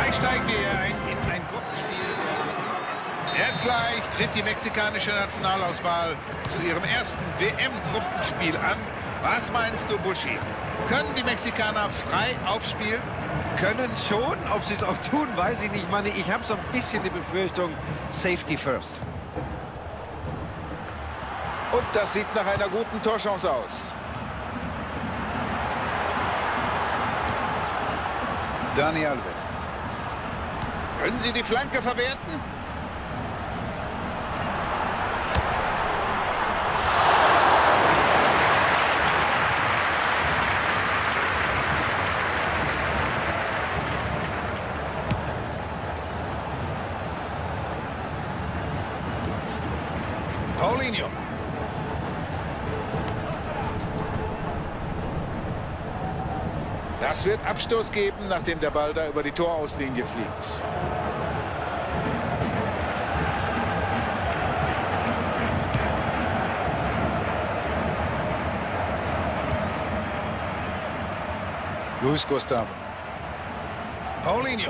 Gleich steigen wir in ein Gruppenspiel. Jetzt gleich tritt die mexikanische Nationalauswahl zu ihrem ersten WM-Gruppenspiel an. Was meinst du, Buschi? Können die Mexikaner frei aufspielen? Können schon, ob sie es auch tun, weiß ich nicht. Manni, ich habe so ein bisschen die Befürchtung, Safety first. Und das sieht nach einer guten Torchance aus. Dani Alves. Können sie die Flanke verwerten? Paulinho. Das wird Abstoß geben, nachdem der Ball da über die Torauslinie fliegt. Luis Gustavo. Paulinho.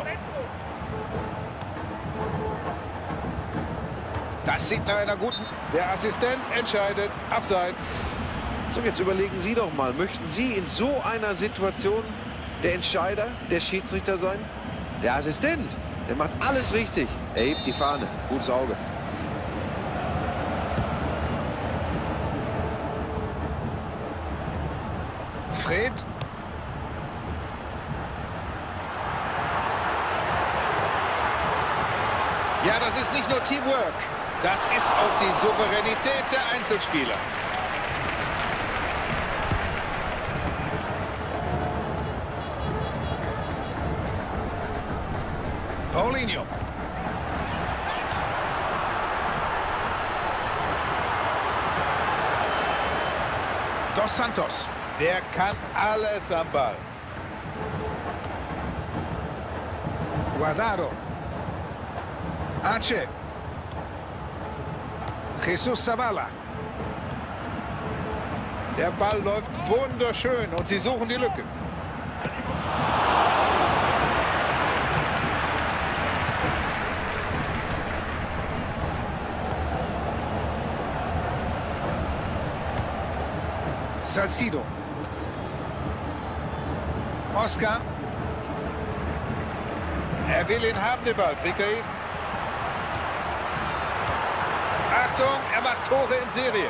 Das sieht nach einer guten... Der Assistent entscheidet. Abseits. So, jetzt überlegen Sie doch mal, möchten Sie in so einer Situation der Entscheider, der Schiedsrichter sein? Der Assistent, der macht alles richtig. Er hebt die Fahne. Gutes Auge. Fred. Ja, das ist nicht nur Teamwork. Das ist auch die Souveränität der Einzelspieler. Paulinho. Dos Santos. Der kann alles am Ball. Guardado. Ache. Jesus Zavala. Der Ball läuft wunderschön und sie suchen die Lücke. Salcido. Oscar. Er will ihn haben, den Ball. Kriegt er ihn? Achtung, er macht Tore in Serie.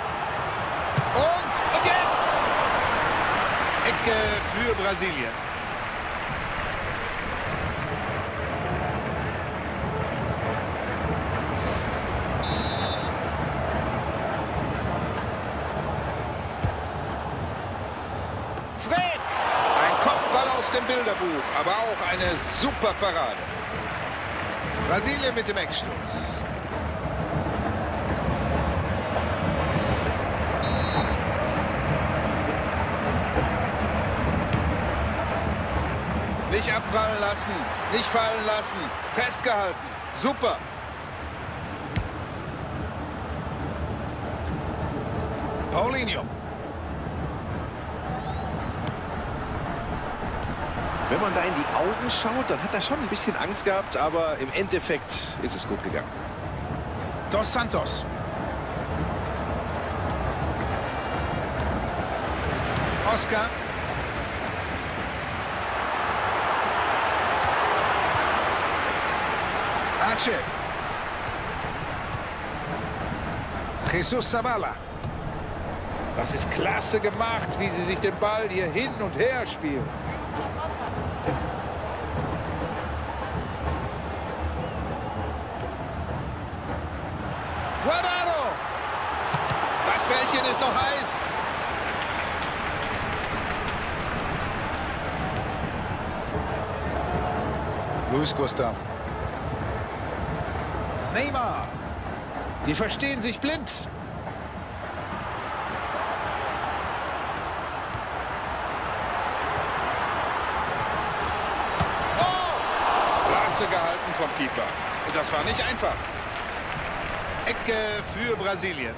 Und jetzt! Ecke für Brasilien. Fred! Ein Kopfball aus dem Bilderbuch, aber auch eine super Parade. Brasilien mit dem Eckstoß. Nicht abprallen lassen, nicht fallen lassen, festgehalten. Super. Paulinho. Wenn man da in die Augen schaut, dann hat er schon ein bisschen Angst gehabt, aber im Endeffekt ist es gut gegangen. Dos Santos. Oscar. Ache. Jesus Zavala. Das ist klasse gemacht, wie sie sich den Ball hier hin und her spielen. Guardado. Das Bällchen ist noch heiß. Luis Gustavo. Neymar. Die verstehen sich blind. Oh! Klasse gehalten vom Keeper. Und das war nicht einfach. Ecke für Brasilien.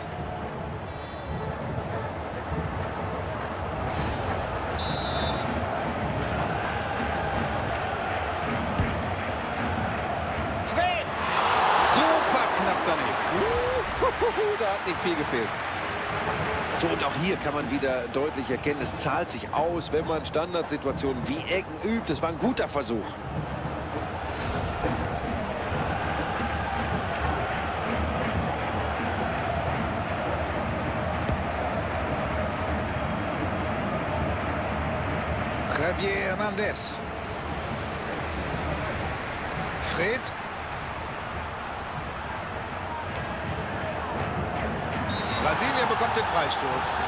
hat nicht viel gefehlt. So, und auch hier kann man wieder deutlich erkennen, es zahlt sich aus, wenn man Standardsituationen wie Ecken übt. Das war ein guter Versuch. Javier Hernandez. Fred. Brasilien bekommt den Freistoß.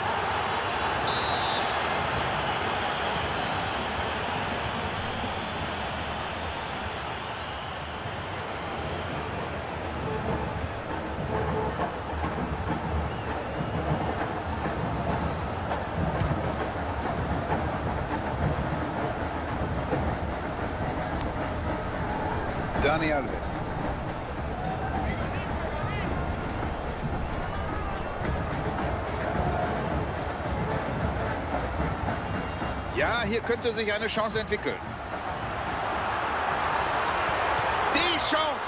Dani Alves. Ja, hier könnte sich eine Chance entwickeln. Die Chance!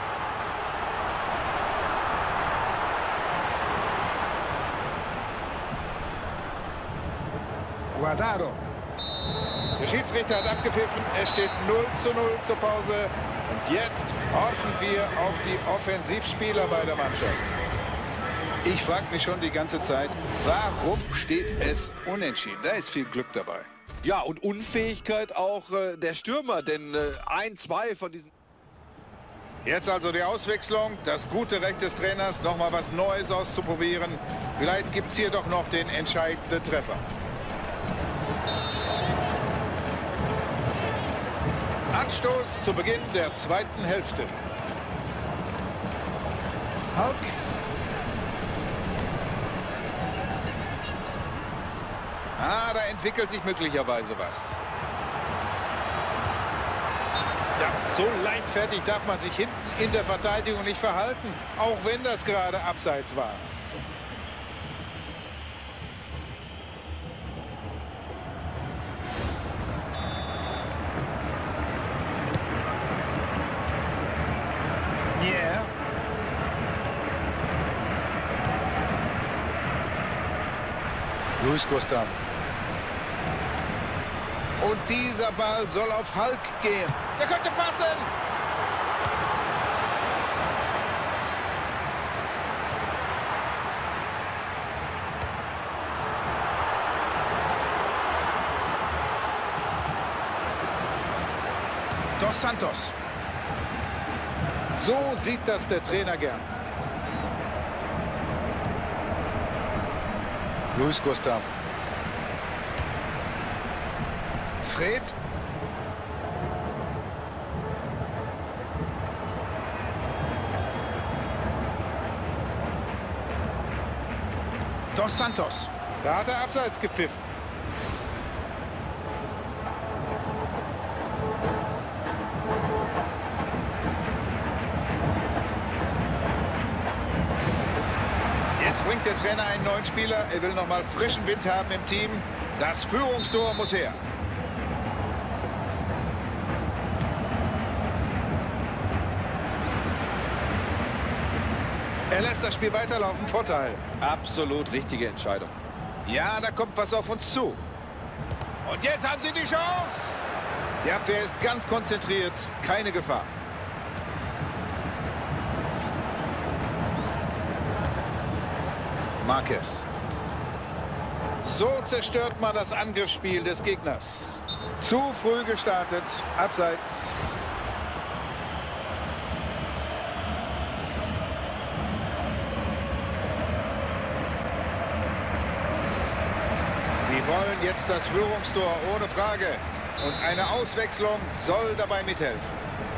Guardado. Der Schiedsrichter hat abgepfiffen. Es steht 0:0 zur Pause. Und jetzt hoffen wir auf die Offensivspieler bei der Mannschaft. Ich frage mich schon die ganze Zeit, warum steht es unentschieden? Da ist viel Glück dabei. Ja, und Unfähigkeit auch der Stürmer, denn 1-2 von diesen... Jetzt also die Auswechslung, das gute Recht des Trainers, nochmal was Neues auszuprobieren. Vielleicht gibt es hier doch noch den entscheidenden Treffer. Anstoß zu Beginn der zweiten Hälfte. Hulk. Da entwickelt sich möglicherweise was. Ja, so leichtfertig darf man sich hinten in der Verteidigung nicht verhalten, auch wenn das gerade abseits war. Yeah. Luis Gustavo. Und dieser Ball soll auf Hulk gehen. Der könnte passen. Dos Santos. So sieht das der Trainer gern. Luis Gustavo. Fred. Dos Santos. Da hat er abseits gepfiffen. Jetzt bringt der Trainer einen neuen Spieler. Er will noch mal frischen Wind haben im Team. Das Führungstor muss her. Er lässt das Spiel weiterlaufen. Vorteil. Absolut richtige Entscheidung. Ja, da kommt was auf uns zu. Und jetzt haben sie die Chance. Die Abwehr ist ganz konzentriert. Keine Gefahr. Marquez. So zerstört man das Angriffsspiel des Gegners. Zu früh gestartet. Abseits. Sie wollen jetzt das Führungstor ohne Frage. Und eine Auswechslung soll dabei mithelfen.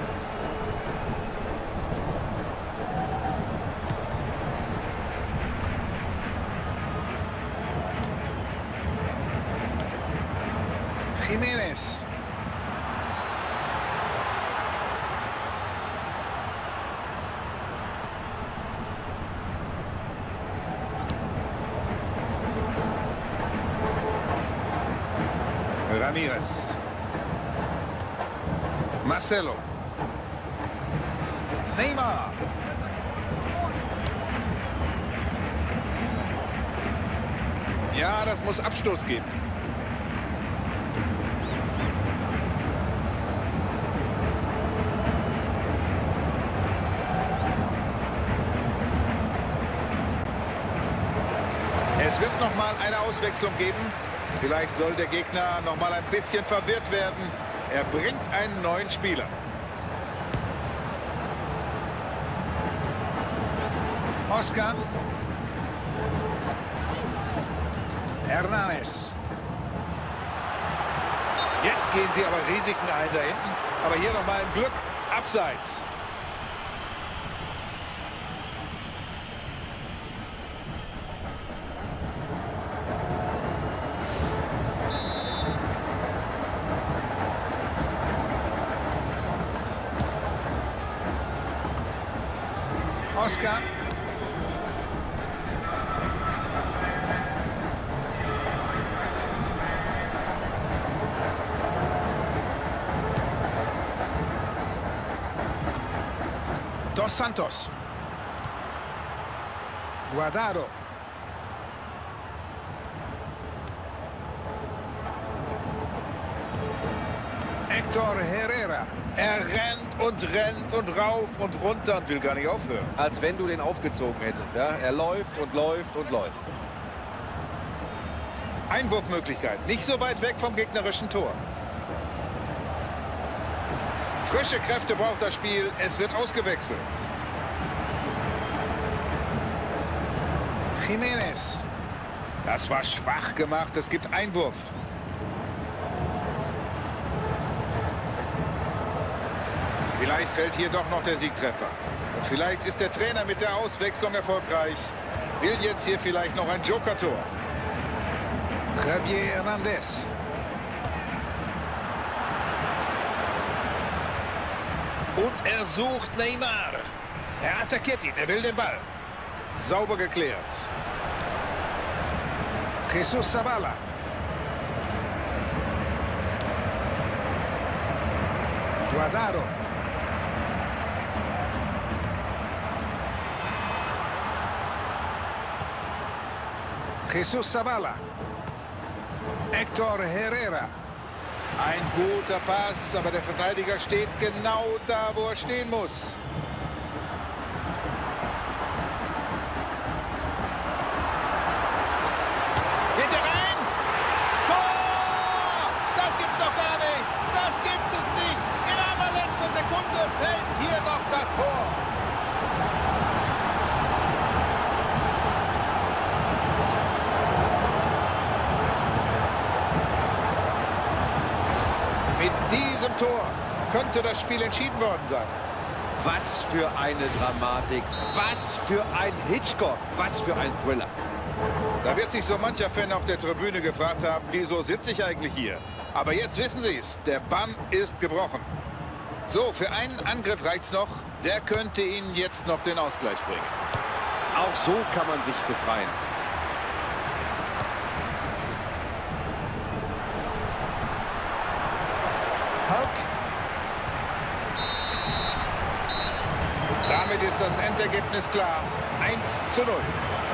Jiménez. Ramírez. Marcelo. Ja, das muss Abstoß geben. Es wird noch mal eine Auswechslung geben. Vielleicht soll der Gegner noch mal ein bisschen verwirrt werden. Er bringt einen neuen Spieler. Oscar. Hernanes. Jetzt gehen sie aber Risiken ein da hinten. Aber hier noch mal ein Glück. Abseits. Oscar. Dos Santos. Guardado. Héctor Herrera. Er rennt und rauf und runter und will gar nicht aufhören. Als wenn du den aufgezogen hättest. Ja? Er läuft und läuft und läuft. Einwurfmöglichkeit. Nicht so weit weg vom gegnerischen Tor. Frische Kräfte braucht das Spiel. Es wird ausgewechselt. Jiménez. Das war schwach gemacht. Es gibt Einwurf. Vielleicht fällt hier doch noch der Siegtreffer. Und vielleicht ist der Trainer mit der Auswechslung erfolgreich. Will jetzt hier vielleicht noch ein Joker-Tor. Javier Hernandez. Und er sucht Neymar. Er attackiert ihn, er will den Ball. Sauber geklärt. Jesus Zabala. Guardado. Jesus Zabala. Héctor Herrera. Ein guter Pass, aber der Verteidiger steht genau da, wo er stehen muss. Geht er rein? Tor! Das gibt's doch gar nicht! Das gibt es nicht! In allerletzter Sekunde fällt hier noch das Tor. Mit diesem Tor könnte das Spiel entschieden worden sein. Was für eine Dramatik, was für ein Hitchcock, was für ein Thriller. Da wird sich so mancher Fan auf der Tribüne gefragt haben, wieso sitze ich eigentlich hier? Aber jetzt wissen Sie es, der Bann ist gebrochen. So, für einen Angriff reicht's noch. Der könnte Ihnen jetzt noch den Ausgleich bringen. Auch so kann man sich befreien. Hulk. Damit ist das Endergebnis klar. 1:0.